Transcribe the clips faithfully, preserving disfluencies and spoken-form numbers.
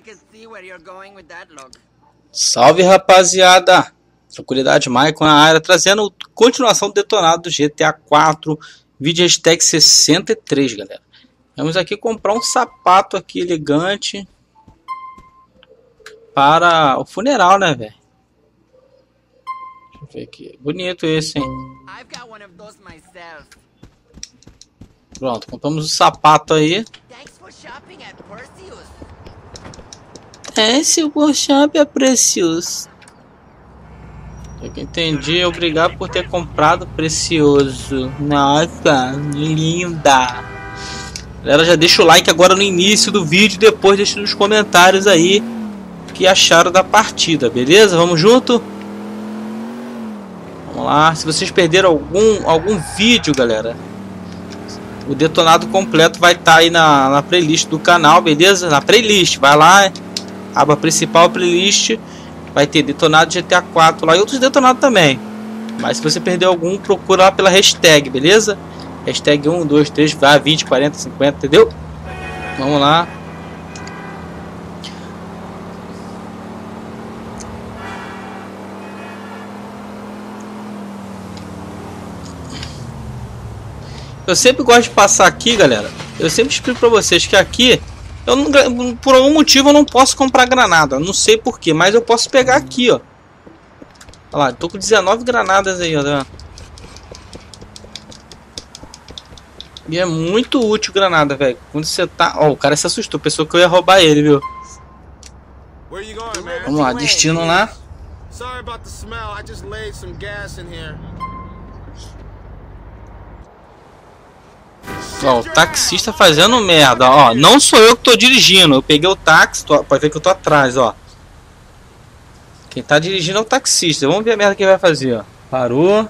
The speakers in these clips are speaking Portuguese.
Salve, rapaziada! Tranquilidade, Maicon na área, trazendo continuação do detonado do G T A quatro, vídeo hashtag sessenta e três, galera. Vamos aqui comprar um sapato aqui elegante para o funeral, né, velho? Deixa eu ver aqui. Bonito esse, hein? Pronto, compramos o sapato aí. É, seu workshop é precioso. Eu que entendi, obrigado por ter comprado, precioso. Nossa, linda. Galera, já deixa o like agora no início do vídeo, depois deixa nos comentários aí o que acharam da partida, beleza? Vamos junto? Vamos lá. Se vocês perderam algum, algum vídeo, galera, o detonado completo vai estar tá aí na, na playlist do canal, beleza? Na playlist, vai lá, aba principal, playlist, vai ter detonado G T A quatro lá e outros detonados também. Mas se você perdeu algum, procura lá pela hashtag, beleza? Hashtag um, dois, três, vai, vinte, quarenta, cinquenta, entendeu? Vamos lá. Eu sempre gosto de passar aqui, galera. Eu sempre explico pra vocês que aqui eu não, por algum motivo eu não posso comprar granada. Não sei porquê, mas eu posso pegar aqui, ó. Olha lá, tô com dezenove granadas aí, ó. E é muito útil granada, velho. Quando você tá... Ó, o cara se assustou. Pensou que eu ia roubar ele, viu? Vamos lá, destino lá. Ó, o taxista fazendo merda, ó. Não sou eu que tô dirigindo. Eu peguei o táxi, tô... pode ver que eu tô atrás, ó. Quem tá dirigindo é o taxista. Vamos ver a merda que ele vai fazer, ó. Parou.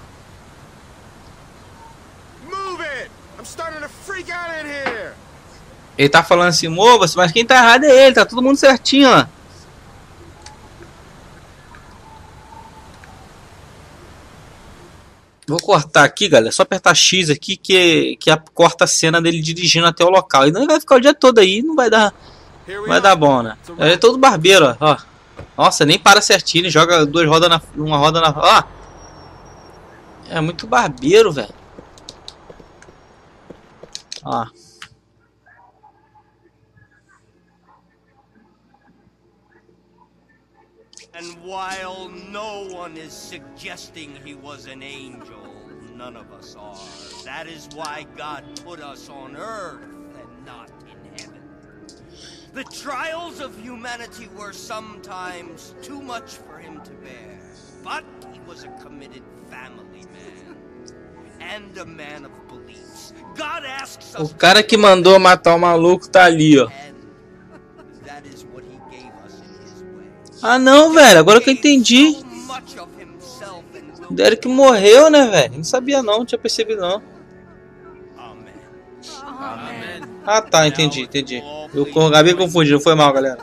Ele tá falando assim, mova-se, mas quem tá errado é ele, tá todo mundo certinho, ó. Vou cortar aqui, galera, só apertar X aqui que, que a, corta a cena dele dirigindo até o local. E não vai ficar o dia todo aí, não vai dar, não vai dar bom, né? Ele é todo barbeiro, ó. Nossa, nem para certinho, ele joga duas rodas na... uma roda na... Ó. É muito barbeiro, velho. Ó. And while no one is suggesting he was an angel, none of us are. That is why God put us on earth and not in heaven. The trials of humanity were sometimes too much for him to bear, but he was a committed family man and a man of beliefs. God asks us. O cara que mandou matar o maluco tá ali, ó. Ah não, velho, agora que eu entendi. O Derek morreu, né, velho? Não sabia não, não tinha percebido não. Ah tá, entendi, entendi. Eu acabei confundindo, foi mal, galera.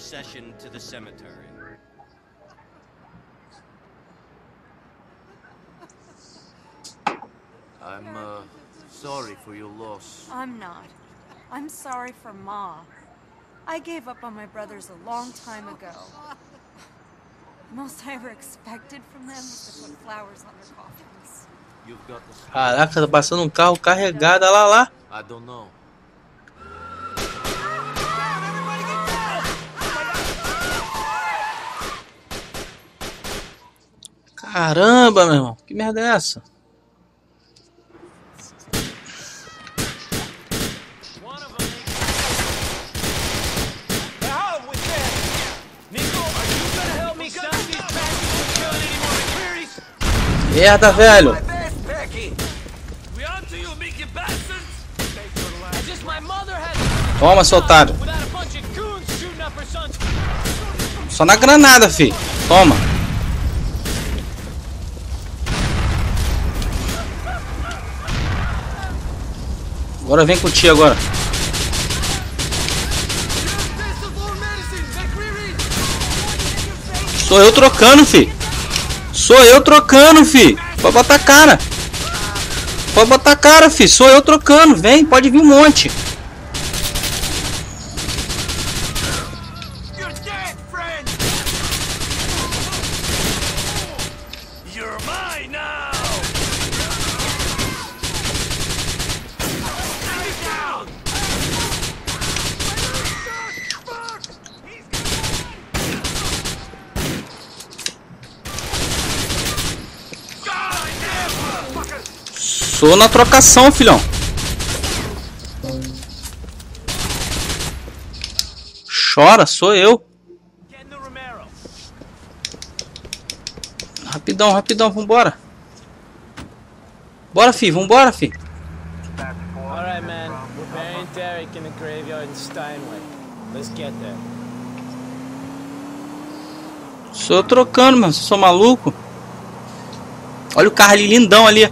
I'm uh, sorry for your loss. I'm not. I'm sorry for Ma. I gave up on my brothers a long time ago. Most I ever expected from them was to put flowers on their coffins. You've got the... Caraca, tá passando um carro carregado, olha lá, lá. I don't know. Caramba, meu irmão, que merda é essa? Merda, velho. Toma, seu otário. Só na granada, fi. Toma. Agora vem com o tio agora. Sou eu trocando, fi. Sou eu trocando, fi. Pode botar a cara. Pode botar a cara, fi. Sou eu trocando. Vem, pode vir um monte. Sou na trocação, filhão. Chora, sou eu. Rapidão, rapidão, vambora. Bora, fi, vambora, fi. Alright, man. We're burying Derek in the graveyard in Steinway. Let's get there. Sou eu trocando, mano. Sou maluco. Olha o carro ali, lindão ali.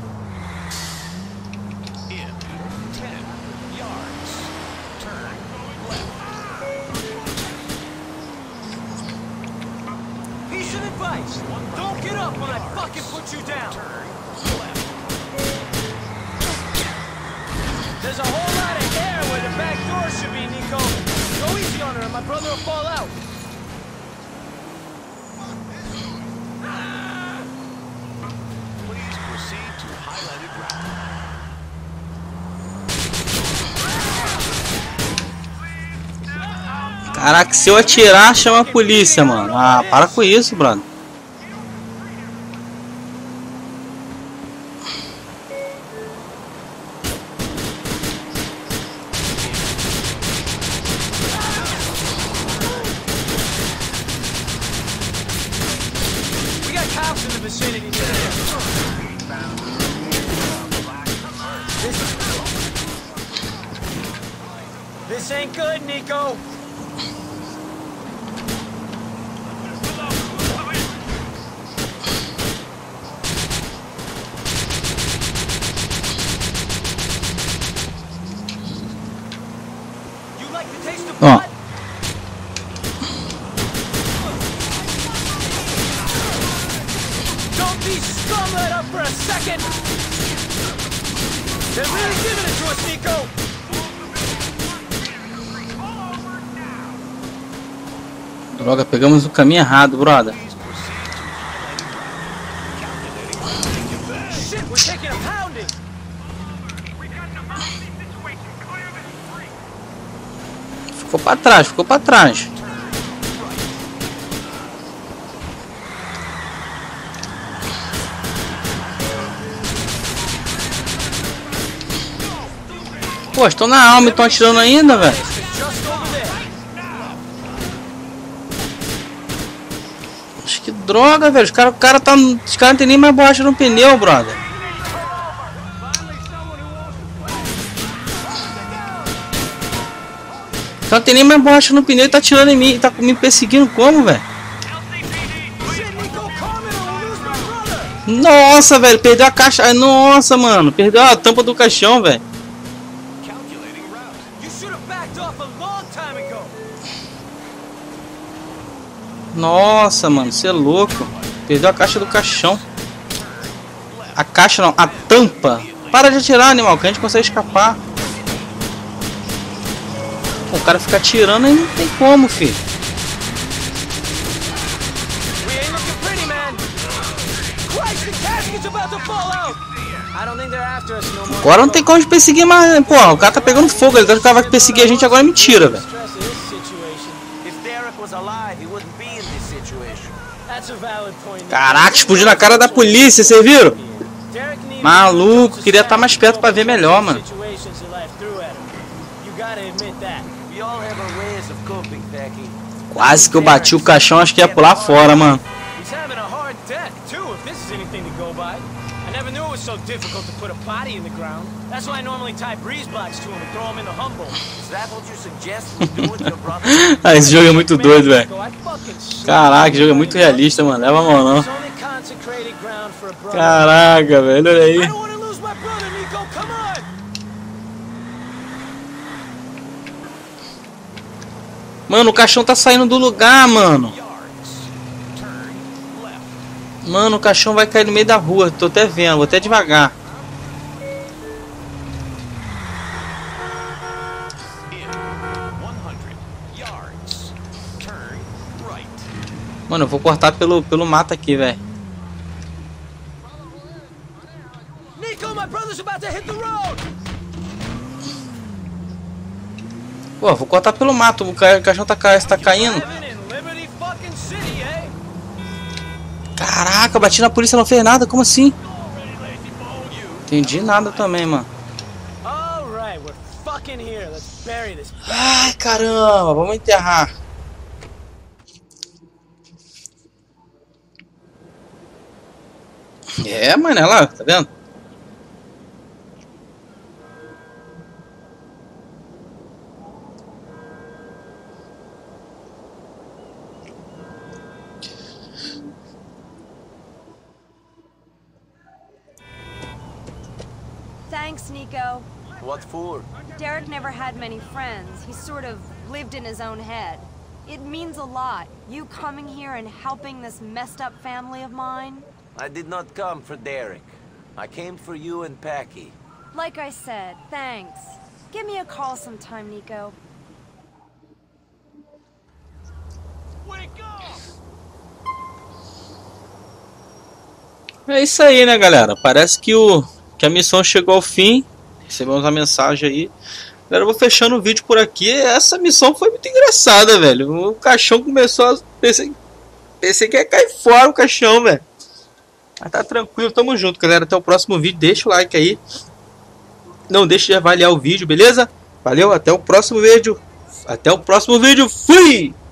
There's a whole lot of air where the back door should be, Nico. Go easy on her, and my brother will fall out. Please proceed to highlighted route. Caraca, se eu atirar, chama a polícia, mano. Ah, para com isso, brother. This ain't good, Nico. You like the taste of blood? Don't be scum that up for a second. They're really giving it to us, Nico. Droga, pegamos o caminho errado, brother. Ficou pra trás, ficou pra trás. Pô, estão na alma e estão atirando ainda, velho. Que droga, velho. Os caras cara tá, os cara não tem nem mais borracha no pneu, brother. Os caras não tem nem mais borracha no pneu e tá atirando em mim. E tá me perseguindo como, velho? Nossa, velho. Perdeu a caixa. Nossa, mano. Perdeu a tampa do caixão, velho. Nossa, mano, você é louco. Perdeu a caixa do caixão. A caixa não, a tampa. Para de atirar, animal, que a gente consegue escapar. O cara fica atirando e não tem como, filho. Agora não tem como de perseguir mais. Pô, o cara tá pegando fogo. Ele tá que o cara vai perseguir a gente agora, é mentira, velho. Caraca, explodiu na cara da polícia, vocês viram? Maluco, queria estar mais perto pra ver melhor, mano. Quase que eu bati o caixão, acho que ia pular fora, mano. Ah, esse jogo é muito doido, velho. Caraca, esse jogo é muito realista, mano. Leva a mão, não. Caraca, velho, olha aí. Mano, o caixão tá saindo do lugar, mano. Mano, o caixão vai cair no meio da rua. Tô até vendo, vou até devagar. Mano, eu vou cortar pelo, pelo mato aqui, velho. Pô, vou cortar pelo mato. O caixão tá, tá caindo. Caraca, bati na polícia, não fez nada. Como assim? Entendi nada também, mano. All right, we're fucking here. Let's bury this. Ai, caramba, vamos enterrar. É, mano, olha lá, tá vendo? Thanks, Nico. What for? Derek never had many friends. He sort of lived in his own head. It means a lot, you coming here and helping this messed up family of mine. I did not come for Derek. I came for you and Packy. Like I said, thanks. Give me a call sometime, Nico. É isso aí, né, galera? Parece que o que a missão chegou ao fim. Recebemos uma mensagem aí. Galera, eu vou fechando o vídeo por aqui. Essa missão foi muito engraçada, velho. O caixão começou a... Pensei, Pensei que ia cair fora o caixão, velho. Mas tá tranquilo, tamo junto, galera. Até o próximo vídeo. Deixa o like aí. Não deixe de avaliar o vídeo, beleza? Valeu, até o próximo vídeo. Até o próximo vídeo. Fui!